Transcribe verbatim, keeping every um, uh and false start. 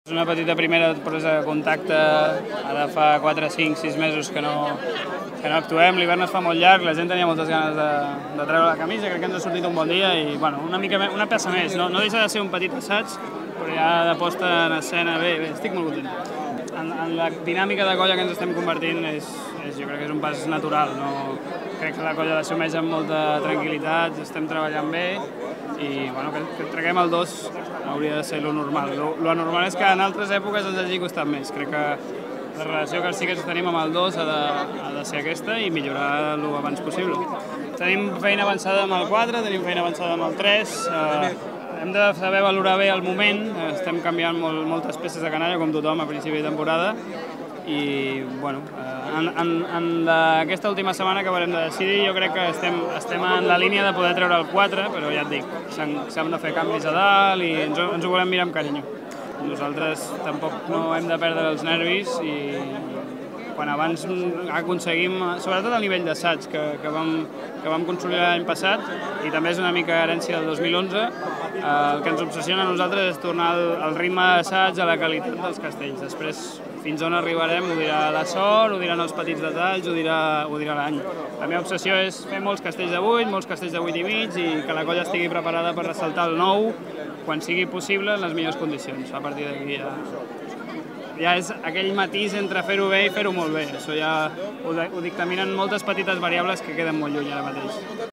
És una petita primera presa de contacte, ara fa quatre, cinc, sis mesos que no, que no actuem, l'hivern es fa molt llarg, la gent tenia moltes ganes de, de treure la camisa, crec que ens ha sortit un bon dia i bueno, una, mica, una peça més, no, no deixa de ser un petit assaig, però ja de posta en escena, bé, bé, estic molt content. En, en la dinàmica de colla que ens estem convertint és, és, jo crec que és un pas natural, no? Crec que la colla l'assumeix amb molta tranquil·litat, estem treballant bé i bueno, que, que treguem el dos hauria de ser lo normal. Lo, lo anormal és que en altres èpoques ens hagi costat més. Crec que la relació que sí que tenim amb el dos ha de, ha de ser aquesta i millorar lo abans possible. Tenim feina avançada amb el quatre, tenim feina avançada amb el tres, eh, hem de saber valorar bé el moment, estem canviant molt, moltes peces de canalla, com tothom a principi de temporada, i bueno, en, en, en la, aquesta última setmana que haurem de decidir jo crec que estem, estem en la línia de poder treure el quatre, però ja et dic, s'han de fer canvis a dalt i ens, ens ho volem mirar amb carinyo. Nosaltres tampoc no hem de perdre els nervis i quan abans aconseguim, sobretot a nivell d'assaig que, que, vam, que vam consolidar l'any passat i també és una mica herència del dos mil onze, eh, el que ens obsessiona a nosaltres és tornar al, al ritme d'assaig, a la qualitat dels castells. Després, fins on arribarem, ho dirà la sort, ho diran els petits detalls, ho dirà, ho dirà l'any. La meva obsessió és fer molts castells de vuit, molts castells de vuit i mig i que la colla estigui preparada per ressaltar el nou quan sigui possible en les millors condicions. A partir d'aquí ja... ja és aquell matís entre fer-ho bé i fer-ho molt bé. Això ja ho, ho dictaminen moltes petites variables que queden molt lluny ara mateix.